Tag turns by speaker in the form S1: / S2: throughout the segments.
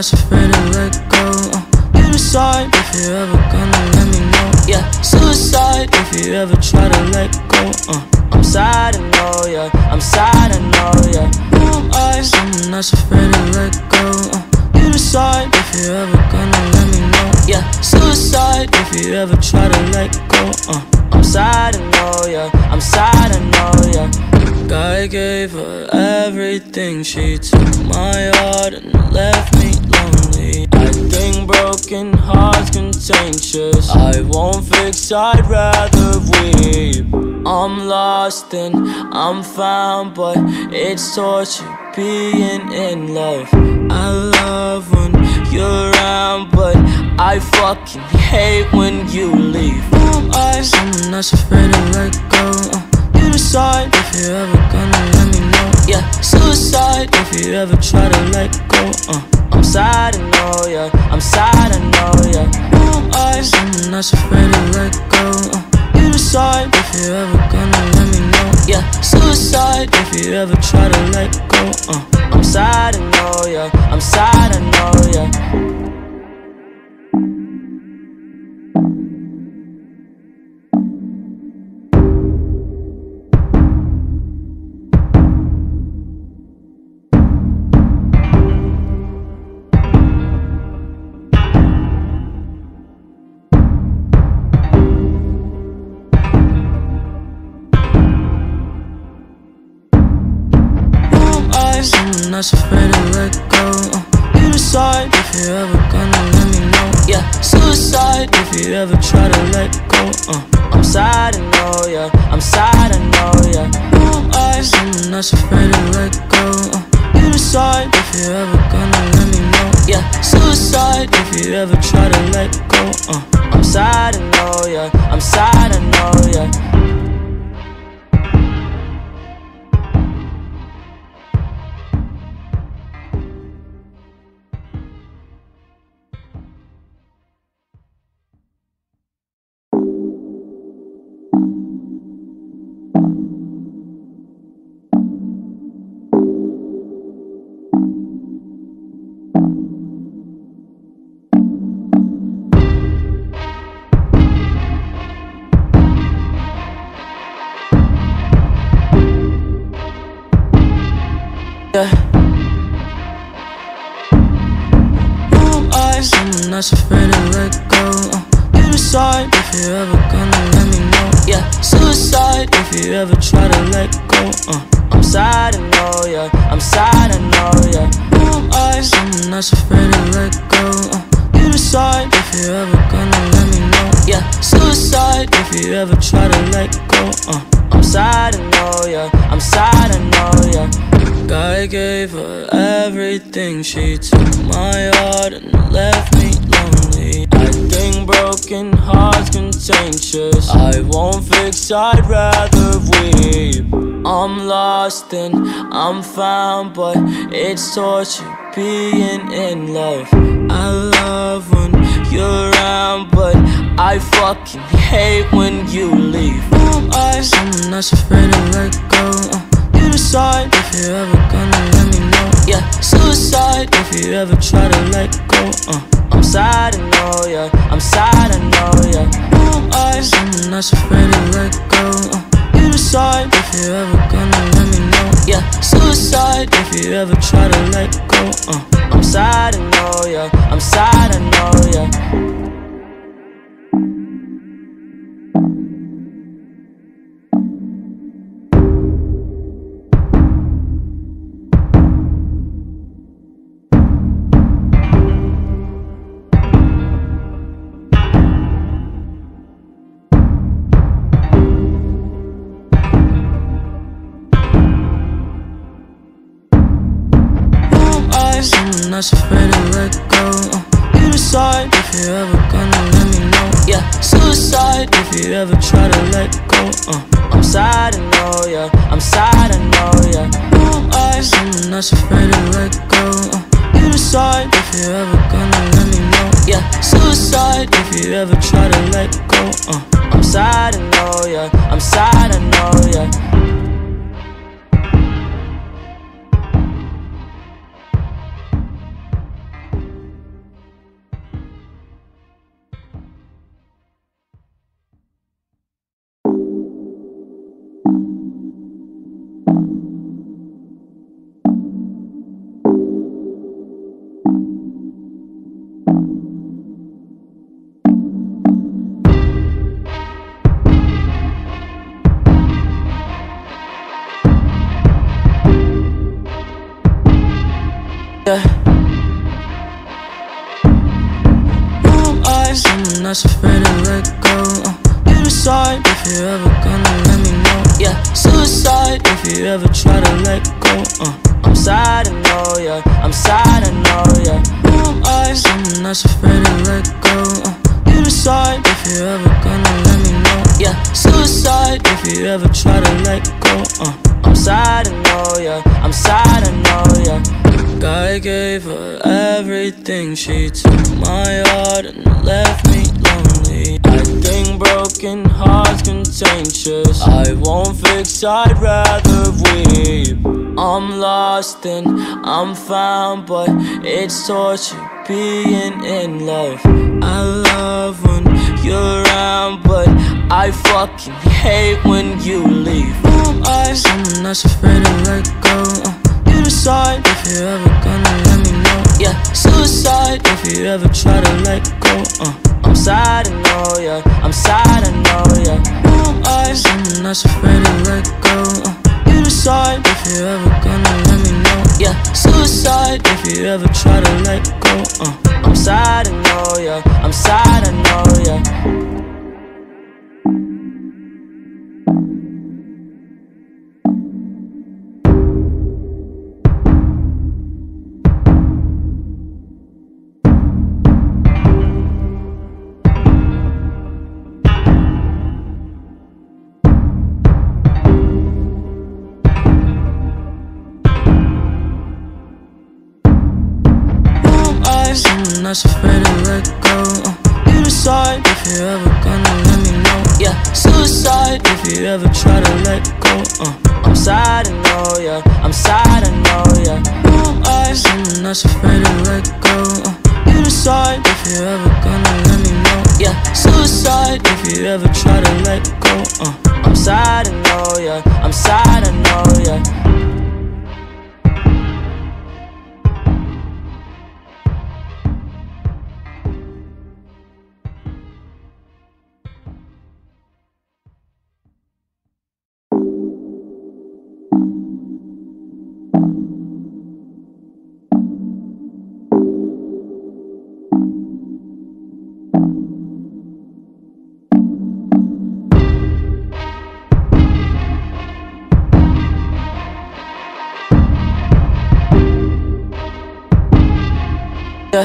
S1: that's afraid to let go. You decide if you're ever gonna let me know. Yeah, suicide if you ever try to let go. I'm sad, I know, yeah. I'm sad, I know, yeah. Who am I? Someone that's afraid to let go. You decide if you're ever gonna let me know. Yeah, suicide if you ever try to let go. I'm sad, I know, yeah. I'm sad, I know, yeah. I gave her everything. She took my heart and left me lonely. I think broken hearts contagious. I won't fix, I'd rather weep. I'm lost and I'm found, but it's torture being in love. I love when you're around, but I fucking hate when you leave. Who am I? Someone that's afraid to let go. You decide if you're ever gonna let me know. Yeah, suicide if you ever try to let go. I'm sad, I know, yeah. I'm sad, I know, yeah. Who am I? Someone that's afraid to let go. You decide if you're ever gonna let me know. Yeah, suicide if you ever try to let go. I'm sad, I know, yeah. I'm sad, I know, yeah. Someone that's afraid to let go. You decide if you're ever gonna let me know. Yeah, suicide if you ever try to let go. I'm sad, I know, yeah. I'm sad, I know, yeah. Who am I? Someone that's afraid to let go. You decide if you're ever gonna let me know. Yeah, suicide if you ever try to let go. I'm sad, I know, yeah. I'm sad, I know, yeah. Yeah. Who am I? Someone that's afraid to let go. You decide if you're ever gonna let me know. Yeah, suicide if you ever try to let go. I'm sad, I know, yeah. I'm sad, I know, yeah. Who am I? Someone that's afraid to let go. You decide if you're ever gonna let me know. Yeah, suicide if you ever try to let go. I'm sad, I know, yeah. I'm sad, I know, yeah. I gave her everything. She took my heart and left me lonely. I think broken hearts contagious. I won't fix, I'd rather weep. I'm lost and I'm found, but it's torture being in love. I love when you're around, but I fucking hate when you leave. Who am I? Someone that's afraid to let go. You decide if you're ever gonna let me know. Yeah, suicide if you ever try to let go. I'm sad, I know, yeah. I'm sad, I know, yeah. Who am I? Someone that's afraid to let go. You decide if you're ever gonna let me know. Yeah, suicide if you ever try to let go. I'm sad, I know, yeah. I'm sad, I know, yeah. Someone that's afraid to let go. You decide if you're ever gonna let me know. Yeah, suicide if you ever try to let go. I'm sad, I know, yeah. I'm sad, I know, yeah. Who am I? Someone that's afraid to let go. You decide if you're ever gonna let me know. Yeah, suicide if you ever try to let go. I'm sad, I know, yeah. I'm sad, I know, yeah. that's afraid to let go. You decide if you're ever gonna let me know. Yeah, suicide if you ever try to let go. I'm sad, I know, yeah. I'm sad, I know, yeah. Who am I? Someone that's afraid to let go. You decide if you're ever gonna let me know. Yeah, suicide if you ever try to let go. I'm sad, I know, yeah. I'm sad, I know, yeah. I gave her everything. She took my heart and left me lonely. I think broken hearts contagious. I won't fix, I'd rather weep. I'm lost and I'm found, but it's torture being in love. I love when you're around, but I fucking hate when you leave. Who am I? Someone that's afraid to let go. You decide if you're ever gonna let me know. Yeah, suicide if you ever try to let go. I'm sad, I know, yeah. I'm sad, I know, yeah. Who am I? Someone that's afraid to let go. You decide if you're ever gonna let me know. Yeah, suicide if you ever try to let go. I'm sad, I know, yeah. I'm sad, I know, yeah. Someone that's afraid to let go. You decide if you're ever gonna let me know. Yeah, suicide if you ever try to let go. I'm sad, I know, yeah. I'm sad, I know, yeah. Who am I? Someone that's afraid to let go. You decide if you're ever gonna let me know. Yeah, suicide if you ever try to let go. I'm sad, I know, yeah. I'm sad, I know, yeah. Yeah.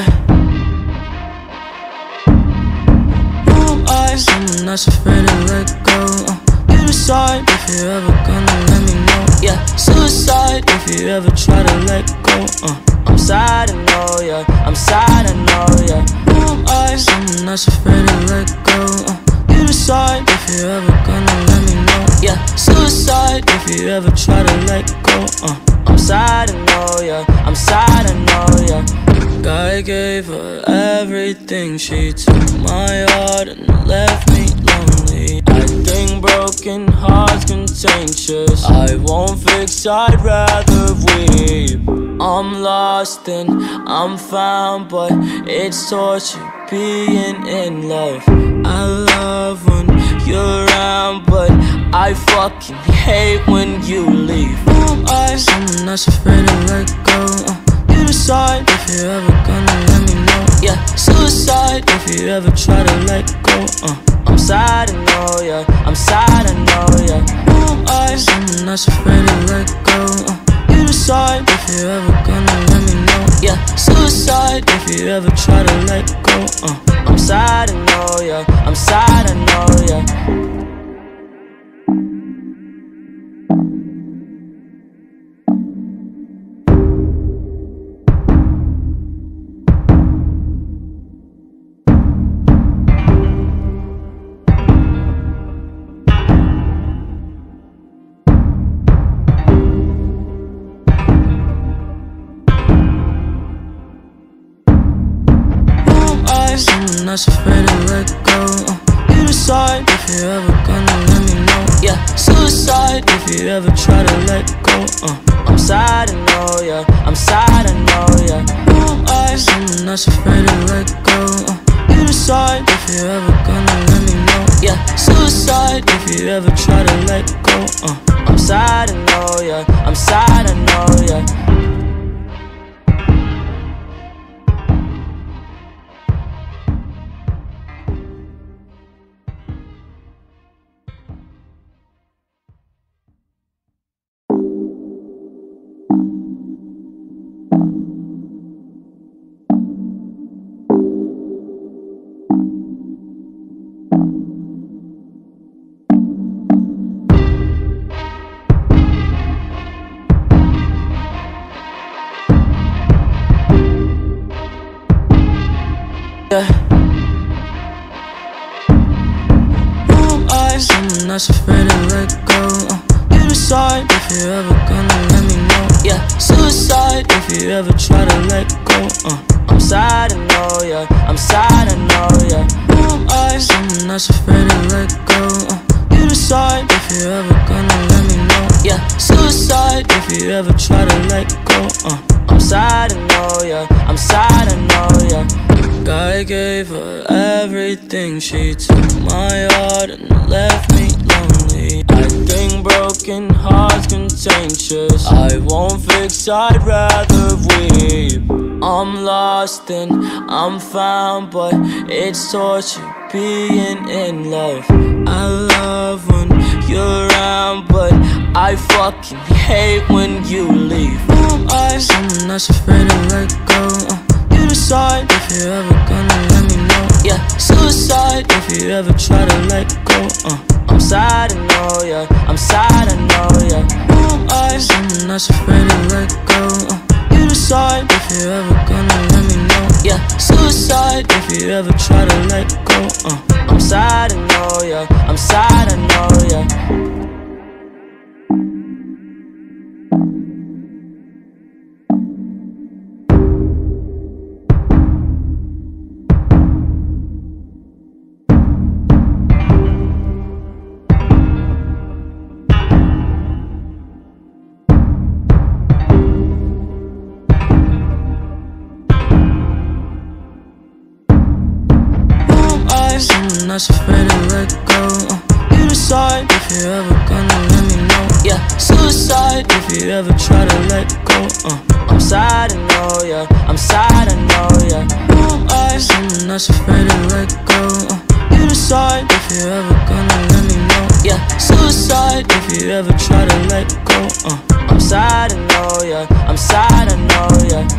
S1: Who am I? Someone that's afraid to let go. You decide if you're ever gonna let me know. Yeah, suicide if you ever try to let go. I'm sad, I know, yeah. I'm sad, I know, yeah. Who am I? Someone that's afraid to let go. You decide if you're ever gonna let me know. Yeah, suicide if you ever try to let go. I'm sad, I know, yeah. I'm sad, I know, yeah. I gave her everything. She took my heart and left me lonely. I think broken hearts contagious. I won't fix, I'd rather weep. I'm lost and I'm found, but it's torture being in love. I love when you're around, but I fucking hate when you leave. Who am I? Someone that's afraid to let go. You decide if you're ever gonna let me know. Yeah, suicide if you ever try to let go. I'm sad, I know, yeah. I'm sad, I know, yeah. Who am I? Someone that's afraid to let go. You decide if you're ever gonna let me know. Yeah, suicide if you ever try to let go. I'm sad, I know, yeah. I'm sad, I know, yeah. Someone that's afraid to let go. You decide if you're ever gonna let me know. Yeah, suicide if you ever try to let go. I'm sad, I know, yeah. I'm sad, I know, yeah. Who am I? Someone that's afraid to let go. You decide if you're ever gonna let me know. Yeah, suicide if you ever try to let go. I'm sad, I know, yeah. I'm sad, I know, yeah. that's afraid to let go. You decide if you're ever gonna let me know. Yeah, suicide if you ever try to let go. I'm sad, I know, yeah. I'm sad, I know, yeah. Who am I? Someone that's afraid to let go. You decide if you're ever gonna let me know. Yeah, suicide if you ever try to let go. I'm sad, I know, yeah. I'm sad, I know, yeah. I gave her everything. She took my heart and left me lonely. I think broken hearts contagious. I won't fix, I'd rather weep. I'm lost and I'm found, but it's torture being in love. I love when you're around, but I fucking hate when you leave. Who am I? Someone that's afraid to let go. You decide if you're ever gonna let me know. Yeah, suicide if you ever try to let go. I'm sad, I know, yeah. I'm sad, I know, yeah. Who am I? Someone that's afraid to let go. You decide if you're ever gonna let me know. Yeah, suicide if you ever try to let go. I'm sad, I know, yeah. I'm sad, I know, yeah. Someone that's afraid to let go. You decide if you're ever gonna let me know. Yeah, suicide if you ever try to let go. I'm sad, I know, yeah. I'm sad, I know, yeah. Who am I? Someone that's afraid to let go. You decide if you're ever gonna let me know. Yeah, suicide if you ever try to let go. I'm sad, I know, yeah. I'm sad, I know, yeah.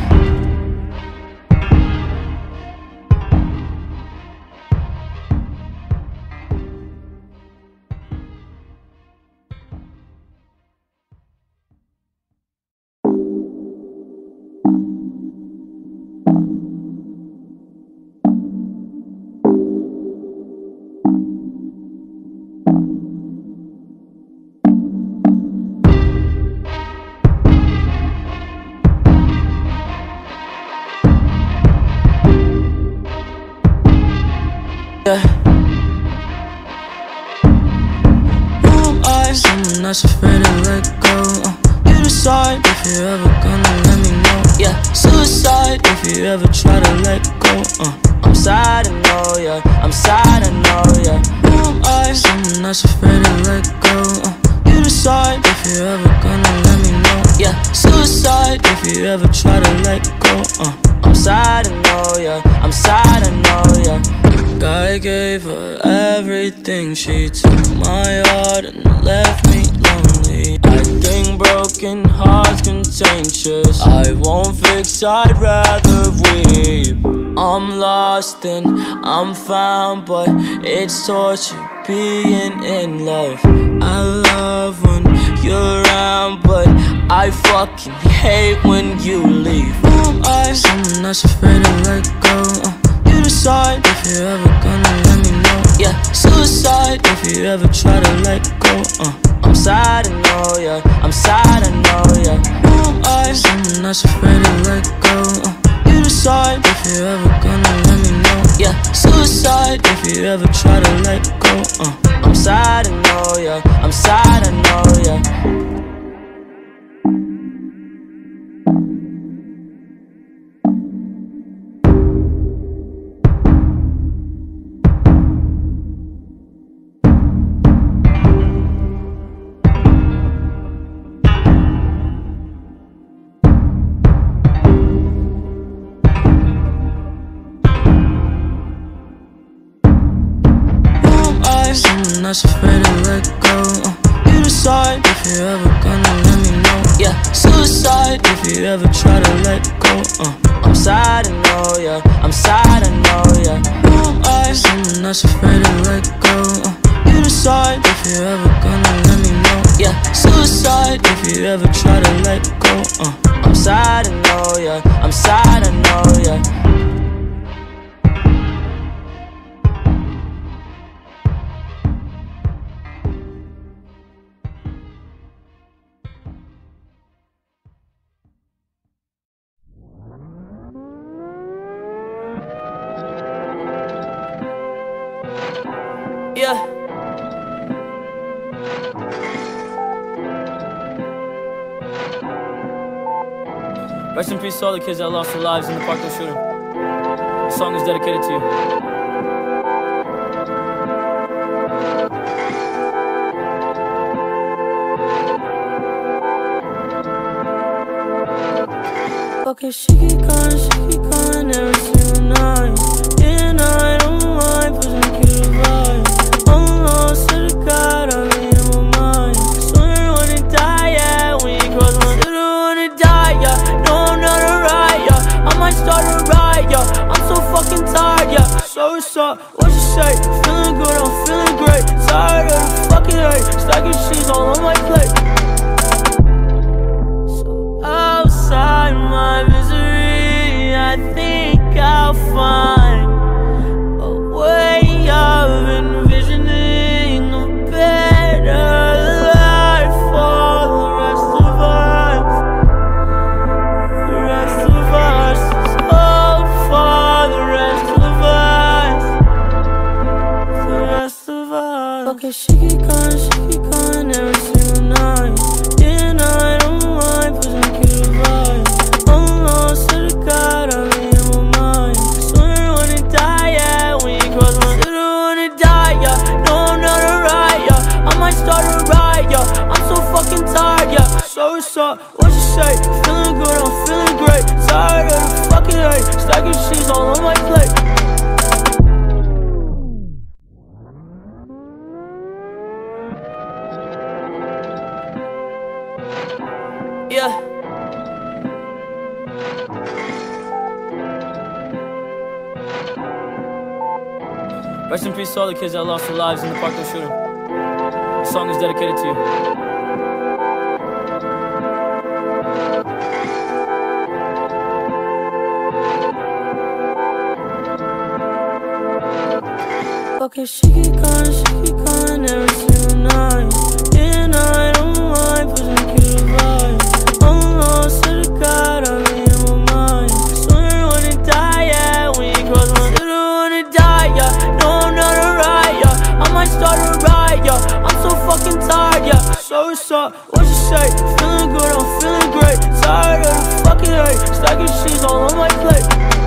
S1: Who am I? Someone that's afraid to let go. You decide if you're ever gonna let me know. Yeah, suicide if you ever try to let go. I'm sad, I know, yeah. I'm sad, I know, yeah. Who am I? Someone that's afraid to let go. You decide if you're ever gonna let me know. Yeah, suicide if you ever try to let go. I'm sad, I know, yeah. I'm sad, I know, yeah. I gave her everything. She took my heart and left me lonely. I think broken hearts contagious. I won't fix, I'd rather weep. I'm lost and I'm found, but it's torture being in love. I love when you're around, but I fucking hate when you leave. Who am I? Someone that's afraid to let go. You decide if you're ever gonna let me know. Yeah, suicide if you ever try to let go. I'm sad, I know, yeah. I'm sad, I know, yeah. Who am I? Someone that's afraid to let go. You decide if you're ever gonna let me know. Yeah, suicide if you ever try to let go. I'm sad, I know, yeah. I'm sad, I know, yeah. Someone that's afraid to let go. You decide if you're ever gonna let me know. Yeah, suicide if you ever try to let go. I'm sad, I know, yeah. I'm sad, I know, yeah. Who am I? Someone that's afraid to let go. You decide if you're ever gonna let me know. Yeah, suicide if you ever try to let go. I'm sad, I know, yeah. I'm sad, I know, yeah. Yeah. Rest in peace to all the kids that lost their lives in the Parkland shooting. The song is dedicated to you.
S2: Okay, she keep calling every single night. And I don't mind pushing the kid to vibe. I'm lost to the God, I'm in my mind. Swear I wanna die, yeah, when you cross my line. I wanna die, yeah, no I'm not alright, yeah. I might start a riot, yeah, I'm so fucking tired, yeah. So what's up, what you say? Feeling good, I'm feeling great. Tired of the fucking hate, stacking cheese all on my plate. So outside my misery, I think I'll find a way of envisioning a better life for the rest of us. The rest of us, oh, for the rest of us. The rest of us. Okay, she keep calling every single night. And I don't mind pushing the kid to vibe. I'm lost to the God, I'm in my mind. Swear I wanna die, yeah, when you cross my line. I wanna die, yeah, no I'm not alright, yeah. I might start a riot, yeah, I'm so fucking tired, yeah. So what's up, what you say? Feeling good, I'm feeling great. Tired of the fucking hate, stacking cheese all on my plate.
S1: Yeah. Rest in peace to all the kids that lost their lives in the Parkland shooting. The song is dedicated to you.
S2: Okay, she keep calling every single night. And I don't mind pushing the kid to vibe. I'm lost to the God, I'm in my mind. Swear I wanna die, yeah, when you cross my line. I wanna die, yeah, no I'm not alright, yeah. I might start a riot, yeah, I'm so fucking tired, yeah. So what's up, what you say? Feeling good, I'm feeling great. Tired of the fucking hate, stacking cheese all on my plate.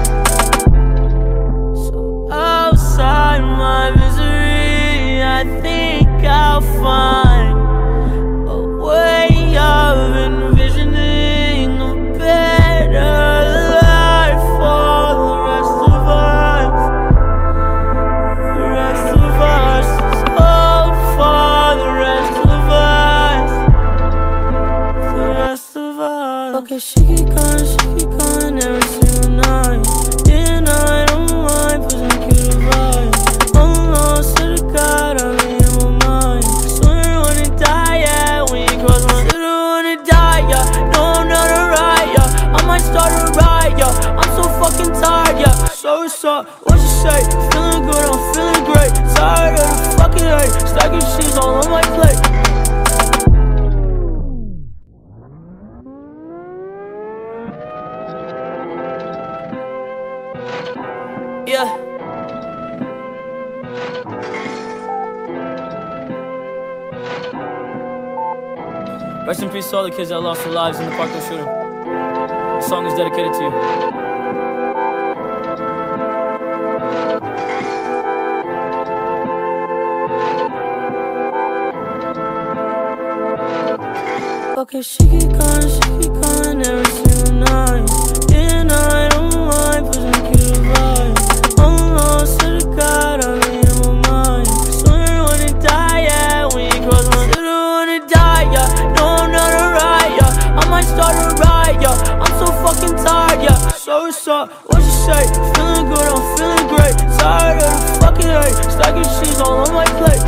S2: Outside my misery, I think I'll find a way of envisioning a better life for the rest of us. The rest of us, oh, for the rest of us. The rest of us. Okay, she keep calling every single night. And I don't mind pushing the kid to vibe. I'm lost to the God, I'm in my mind. Swear I wanna die, yeah, when you cross my line. I wanna die, yeah, no I'm not alright, yeah. I might start a riot, yeah, I'm so fucking tired, yeah. So what's up, what you say? Feeling good, I'm feeling great. Tired of the fucking hate, stacking cheese all on my plate.
S1: Yeah. Rest in peace to all the kids that lost their lives in the Parkland shooting. The song is dedicated to you.
S2: Okay, she keep calling every single night. And I don't mind pushing the kid to vibe. I'm lost to the God, I'm in my mind. Swear I wanna die, yeah, when you cross my line. I wanna die, yeah, no I'm not alright, yeah. I might start a riot, yeah, I'm so fucking tired, yeah. So what's up, what you say? Feeling good, I'm feeling great. Tired of the fucking hate, stacking cheese all on my plate.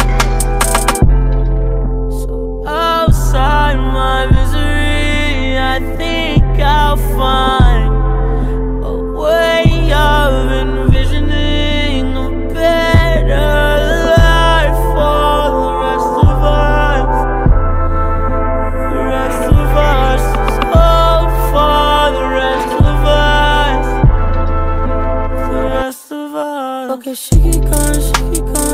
S2: So outside my misery, I think I'll find a way of envisioning a better life for the rest of us. The rest of us, oh, for the rest of us. The rest of us. Okay, she keep calling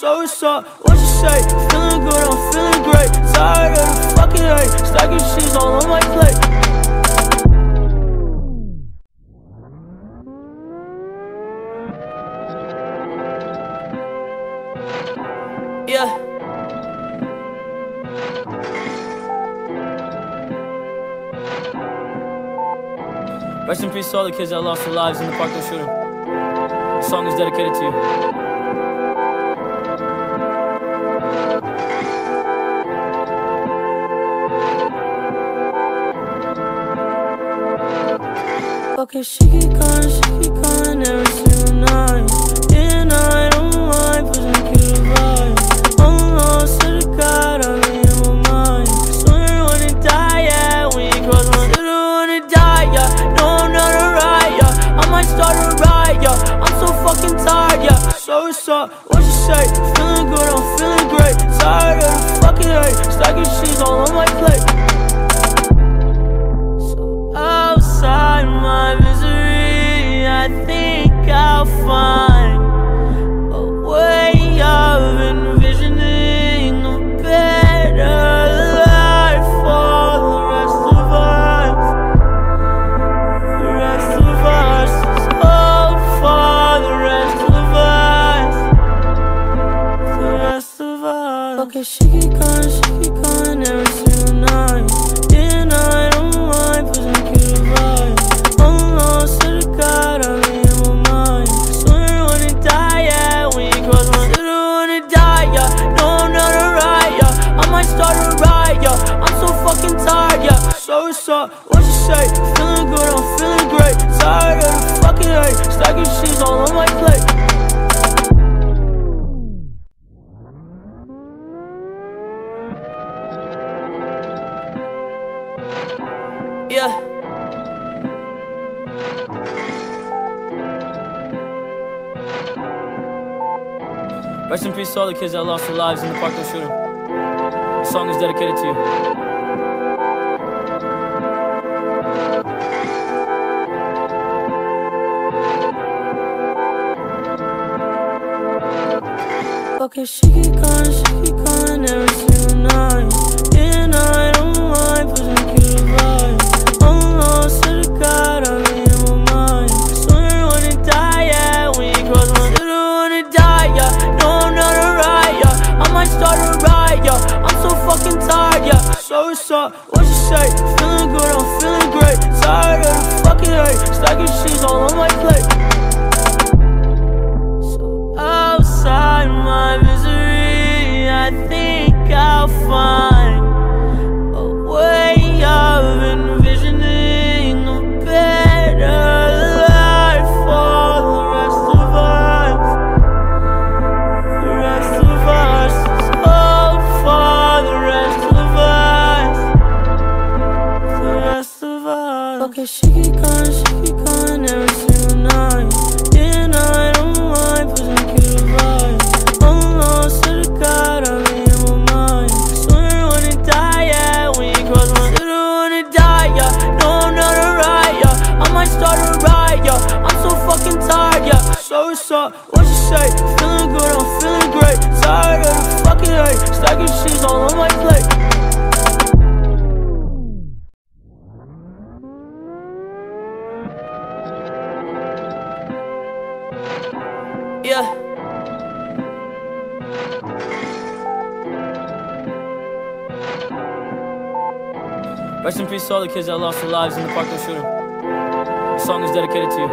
S2: So what's up? What you say? Feeling good, I'm feeling great. Tired of the fucking hate. Stacking cheese all on my plate. Yeah. Rest in peace to all the kids that lost their lives in the Parkland shooting. This song is dedicated to you.
S1: Okay, she keep calling every single night. And I don't mind pushing you to vibe. Almost to the God, I'm in my mind. Swear when it die, yeah. When you cross my little when it die, yeah. No, I'm not a riot, yeah. I might start a riot, yeah. I'm so fucking tired, yeah.
S2: So what's up? What you say? Feeling good, I'm feeling great. Tired of the fucking hate. Stacking cheese all on my plate.
S1: Outside my misery, I think I'll find a way of envisioning a better life for the rest of us. The rest of us, oh, for the rest of us. The rest of us. Okay, she keep calling every single night. And I don't mind pushing
S2: So what's up? What you say? Feeling good, I'm feeling great. Tired of the fucking hate. Stacking cheese all on my plate. Yeah. Rest in peace to all the kids that lost their lives in the Parkland shooting. This song is dedicated to you.
S1: Okay, she keep calling every single night. And I don't mind pushing you to vibe. Almost to the God, I'm in my mind. Swear when it die, yeah. When you cross my little when it die, yeah. No, I'm not a riot, yeah. I might start a riot, yeah. I'm so fucking tired, yeah.
S2: So what's up? What you say? Feeling good, I'm feeling great. Tired of the fucking hate. Stacking cheese all on my plate.
S1: Outside my misery, I think I'll find a way of envisioning a better life for the rest of us. The rest of us, oh, for the rest of us. The rest of us. Okay, she keep calling every single night. And I don't mind pushing you to vibe. Almost to the God, I'm in my mind. Swear when it die, yeah. When you cross my little when it die, yeah. No, I'm not a riot, yeah. I might start a riot, yeah. I'm so fucking tired, yeah.
S2: So what's up? What you say? Feeling good, I'm feeling great. Tired of the fucking hate. Stacking cheese all on my plate. Yeah. Rest in peace to all the kids that lost their lives in the Parkland shooting. This song is dedicated to you.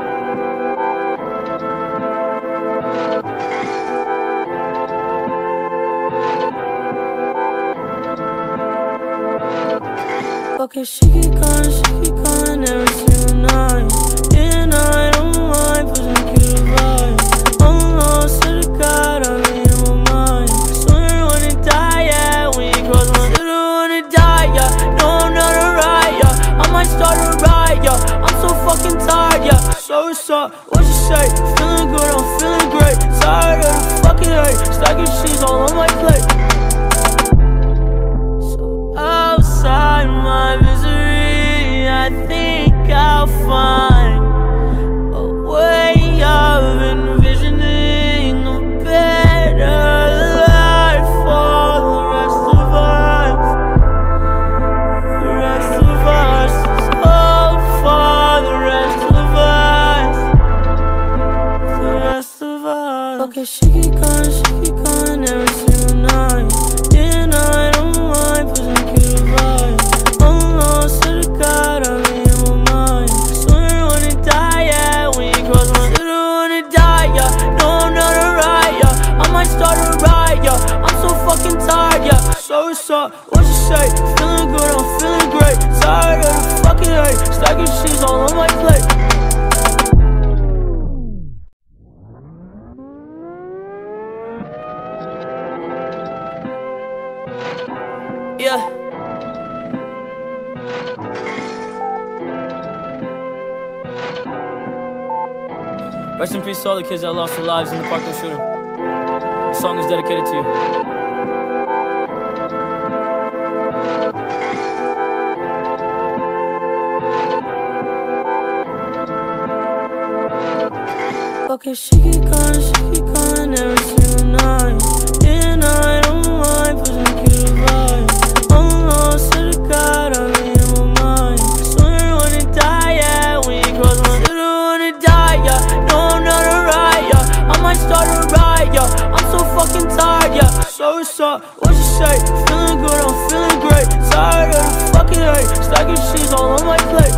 S1: Okay, she keep calling every single night. And I don't mind pushing you to vibe. Almost to the God, I'm in my mind. Swear when it die, yeah. When you cross my little when it die, yeah. No, I'm not a riot, yeah. I might start a riot, yeah. I'm so fucking tired, yeah.
S2: So what's up? What you say? Feeling good, I'm feeling great. Tired of the fucking hate. Stacking cheese all on my plate.
S1: Outside my misery, I think I'll find a way of envisioning a better Okay, she keep calling every single night. Yeah, and I don't mind, pushing through the vibe. I'm lost to the God, I'm in my mind. Swear I wanna die, yeah, when you cross my. Swear I wanna die, yeah. No, I'm not alright, yeah. I might start a riot, yeah. I'm so fucking tired, yeah. So what's up? What you say? Feeling good, I'm feeling great. Tired of the fucking hate. Stacking cheese all on my plate. Yeah. Rest in peace to all the kids that lost their lives in the Parkland shooting. The song is dedicated to you. Okay, she keep calling every single night. Yeah, and I don't mind, pushing through the vibe. I'm lost to the God, I'm in my mind. Swear I wanna die, yeah, when you cross my. Swear I wanna die, yeah. No, I'm not alright, yeah. I might start a riot, yeah. I'm so fucking tired, yeah. So what's up? What you say? Feeling good, I'm feeling great. Tired of the fucking hate. Stacking cheese all on my plate.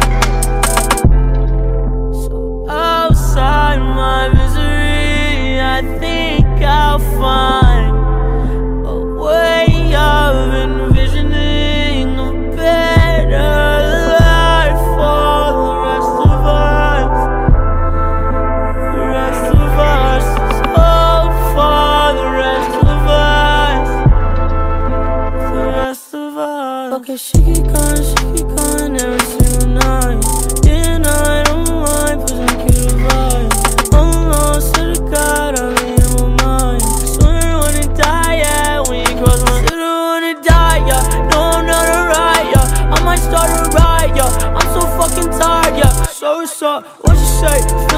S1: So outside my misery, I think I'll find a way of envisioning a better life for the rest of us. The rest of us. Oh, for the rest of us. The rest of us. Okay, she keep calling every single night. Yeah, and I don't mind, pushing through the vibe. I'm lost to the God, I'm in my mind. Swear I wanna die, yeah, when you cross my. Swear I wanna die, yeah. No, I'm not alright, yeah. I might start a riot, yeah. I'm so fucking tired, yeah. So what's up? What you say?